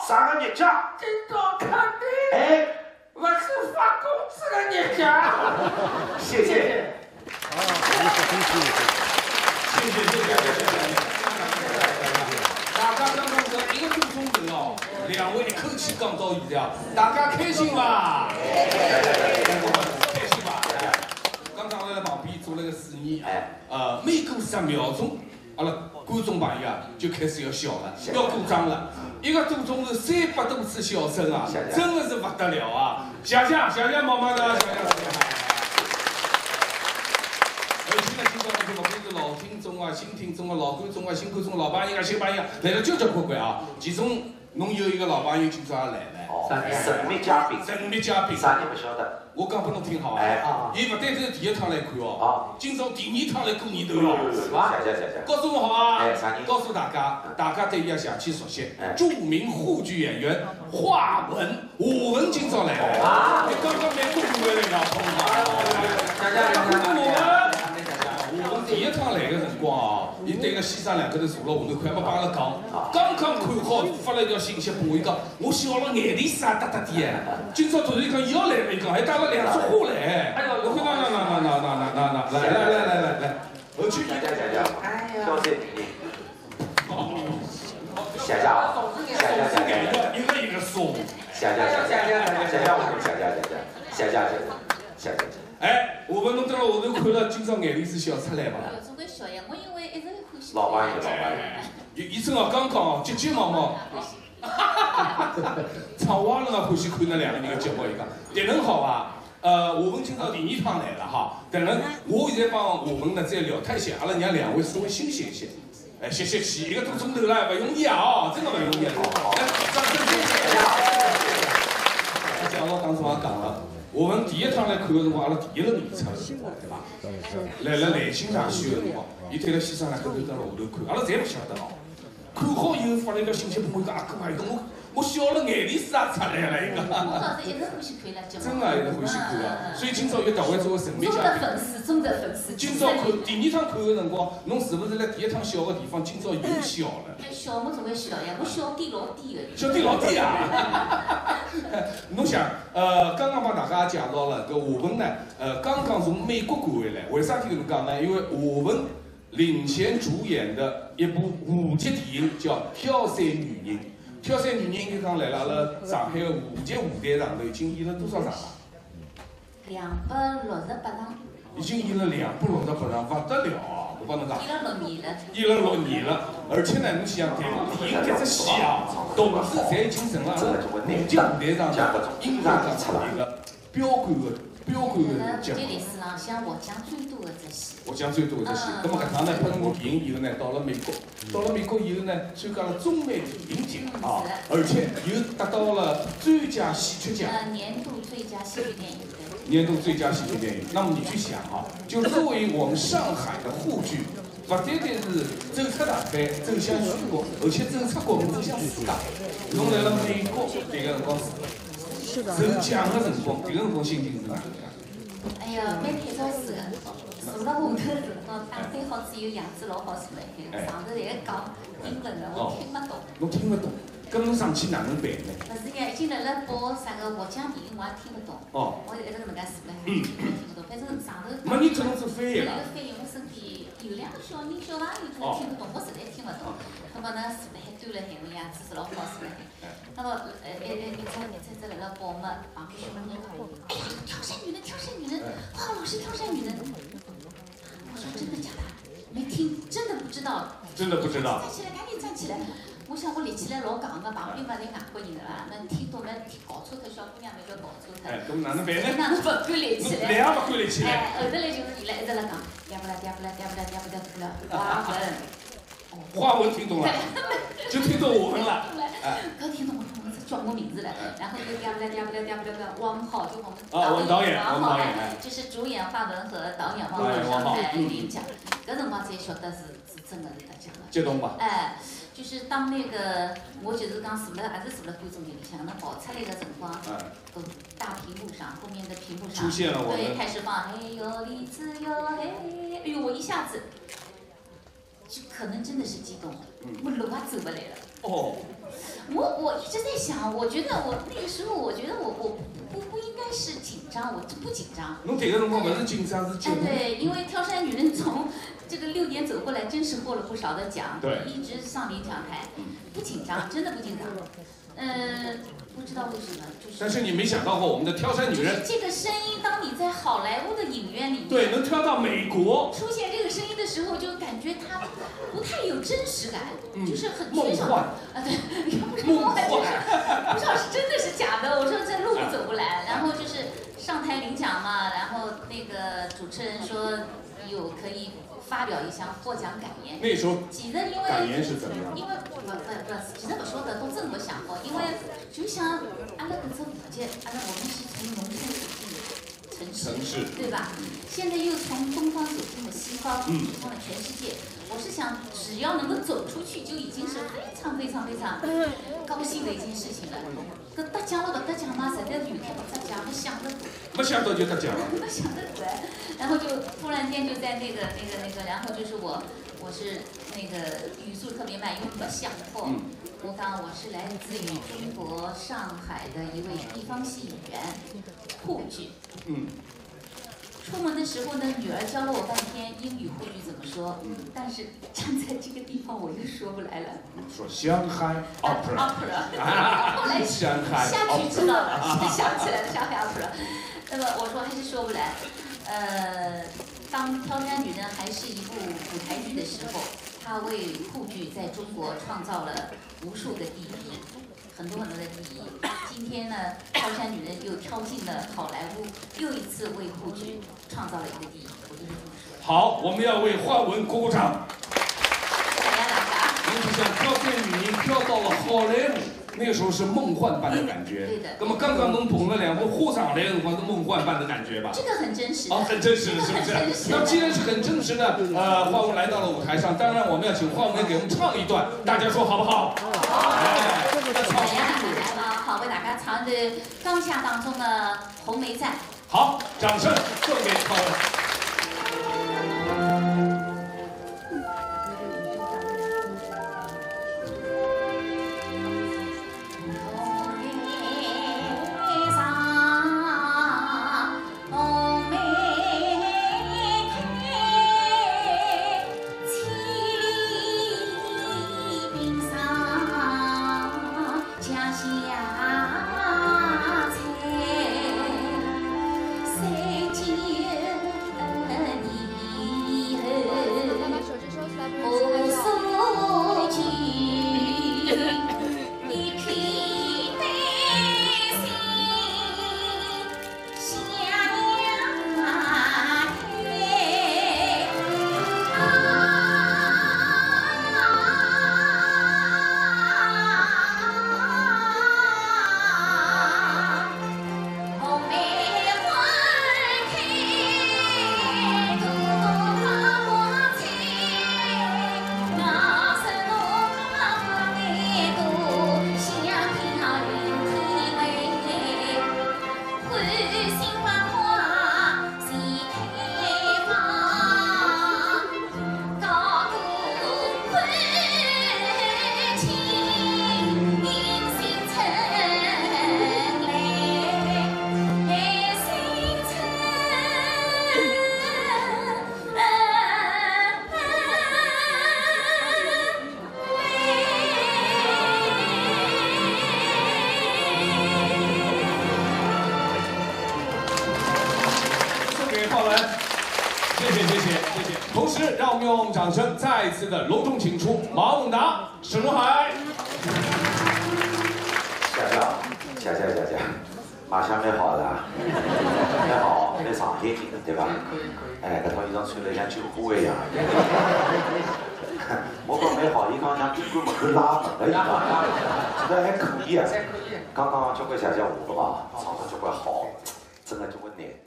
啥个日假？ 今朝看的。 哎， 不是发工资的日假。 谢谢。 大家刚刚这1个多钟头哦，2位一口气讲到现在啊，大家开心吧？开心吧？刚刚在旁边做了个示意，每过10秒钟，阿拉观众朋友啊就开始要笑了，要鼓掌了。1个多钟头300多次笑声啊，真的是不得了啊！谢谢毛毛的，谢谢。不管是老听众啊、新听众啊、老观众啊、新观众、老朋友啊、新朋友来了交交关关啊。其中侬有一个老朋友今朝也来了， 神秘嘉宾。 神秘嘉宾， 啥人不晓得？ 我讲拨侬听好啊。伊勿单只是第1趟来看哦，今朝第2趟来过年头了。 谢。 告诉我好啊， 啥人？ 告诉大家对伊也详细熟悉。著名沪剧演员华文今朝来了。你刚刚没过过来了，碰到。我第1趟来个辰光哦，伊对个先生2个头坐了下头，快要帮阿拉讲。刚刚看好，发了一条信息拨我，伊讲我笑了眼泪水也哒哒点。今朝突然讲伊要来了，伊讲还带了2束花来。我看来，后去谢。一个送。哎，我们侬蹲辣下头看了，今朝眼泪水笑出来伐？ 总归笑呀，我因为一直欢喜。 老朋友。 伊正好刚刚哦，急忙忙，唱歪了呢，欢喜看那2个人的节目，伊讲，迭能好伐？我们今朝第2趟来了哈，等能我现在帮我们呢再聊脱一些，阿拉让2位稍微休息一些。哎，歇气，1个多钟头了，勿容易啊哦，真的勿容易啊。掌声谢谢。讲到当初也讲了。我们第1趟来看的辰光，阿拉第1轮演出的辰光，对伐？来了南京大戏的辰光，伊推了先生2个头蹲辣下头看，阿拉侪勿晓得哦。看好以后发了一条信息拨我，讲阿哥啊，伊讲我笑了眼泪水也出来了，伊讲。 我倒是一直欢喜看了节目。 真的一直欢喜看啊！所以今朝有特为作为神秘嘉宾。 忠的粉丝。 今朝看第2趟看的辰光，侬是不是在第1趟笑的地方，今朝又笑了？ 笑么总归笑呀，我笑点老低的。 笑点老低啊！侬想，刚刚帮大家介绍了搿华文呢，刚刚从美国赶回来，为啥体搿能讲呢？因为华文领衔主演的一部话剧电影叫《挑山女人》。挑山女人应该讲来了阿拉上海的话剧舞台上头已经演了多少场了 ？268场。 已经演了268场，不得了啊！我帮侬讲。 演了6年了。 演了6年了，而且呢，侬想想，电影这只戏啊，同时侪已经成了阿拉话剧舞台上应该讲出来了标杆的节目。 话剧历史上向获奖最多的只戏。 获奖最多的只戏。那么搿趟呢，拍成电影以后呢，到了美国，以后呢，参加了中美电影节啊，而且又得到了最佳戏剧奖。 年度最佳戏剧电影。 年度最佳戏剧电影。那么你去想啊，就作为我们上海的沪剧，不单单是走出大海，走向全国，而且走出国门，走向世界。侬来了美国这个辰光受奖的辰光，这个辰光心情是哪能样？ 哎呀，蛮开心死的。坐到下头的辰光，打扮好之后，样子老好看的，上头在讲英文的，我听不懂。 侬听不懂，搿侬上去哪能办呢？ 不是呀，已经辣报啥个获奖电影，我也听不懂。我就一直搿能介坐了，听不懂。反正上头。 没人叫侬做翻译啦。 那个翻译，我身边有2个小朋友就是听不懂，我实在听不懂。那么呢，坐辣海端了海，我样子是老好坐辣海。那么一只辣辣报嘛，旁边小朋友讲，哎呀，挑山女人，哇，老师挑山女人。我说真的假的？没听，真的不知道。 真的不知道。 站起来，赶紧站起来！我想我立起来老戆个，旁边嘛侪外国人的啦，那听懂了搞错脱，小姑娘们就搞错脱。 哎，咁哪能办呢？ 哪能不敢立起来？ 立也不敢立起来。 哎，后头来就是伊拉一直辣讲，嗲不啦， 华文听懂了，就听懂华文了。 搿听懂我叫我名字了，然后就嗲不啦，汪浩就我们导演， 就是主演华文和导演汪浩来领奖，搿辰光才晓得是真的是得奖了。 激动吧？ 哎。就是当那个，我就是讲坐了，还是坐了观众席里向，能跑出来的辰光，大屏幕上，后面的屏幕上， 出现了我们， 对，开始放嘿呦李子哟嘿，哎呦，我一下子，就可能真的是激动，我路也走不来了。 哦。 我我一直在想，我觉得我那个时候，我觉得我不应该是紧张，我不紧张。 侬这个辰光不是紧张，是紧张。 对，因为挑山女人从这个6点走过来，真是获了不少的奖， 对， 一直上领奖台，不紧张，真的不紧张。不知道为什么，就是。 但是你没想到过，我们的挑山女人。 就是这个声音，当你在好莱坞的影院里面， 对，能挑到美国。 出现这个声音的时候，就感觉它不太有真实感，就是很缺少。 梦幻啊，对，也不是梦幻，就是不知道是真的是假的。我说这路走不来，然后就是上台领奖嘛，然后那个主持人说有可以发表一下获奖感言。 那时候其实因为感言是怎么样？ 因为其实不说的，都真没想过，因为就像阿拉搿只户籍，阿拉我们是从农村走进城市，对吧？现在又从东方走进了西方，走向了全世界。我是想，只要能够走出去，就已经是非常高兴的一件事情了。搿得奖了不得奖嘛，实在是有太不得奖，没想得多。 没想到就得奖了。 没想得多，然后就突然间就在那个，然后就是我是那个语速特别慢，因为没想过。我讲我是来自于中国上海的一位地方戏演员，沪剧。出门的时候呢，女儿教了我半天英语沪语怎么说，但是站在这个地方我又说不来了。 说上海 opera， 后来下去知道了，想起来了上海 opera。那么我说还是说不来。当挑山女人还是一部舞台剧的时候，她为沪剧在中国创造了无数个第一。很多的第一，今天呢，挑山女人又跳进了好莱坞，又一次为沪剧创造了一个第一，我就是这么说。 好，我们要为焕文鼓鼓掌。 大家哪个？ 您就像挑山女人跳到了好莱坞，那个时候是梦幻般的感觉。 对的。 那么刚刚侬捧了2部沪上来的辰光是梦幻般的感觉吧？ 这个很真实。 很真实，是不是？那既然是很真实的，焕文来到了舞台上，当然我们要请焕文给我们唱一段，大家说好不好？好。 好，为大家唱的《刚下》当中的《红梅赞》。 好，掌声送给焕文。同时，让我们用掌声再一次的隆重请出马永达、沈荣海。 谢谢，马相蛮好的，蛮好，蛮上海劲的，对吧？哎，搿套衣裳穿得像酒货一样。我讲蛮好，伊讲像宾馆门口拉门的一样，觉得还可以啊。刚刚交关谢谢我的吧，唱得交关好，真的交关难。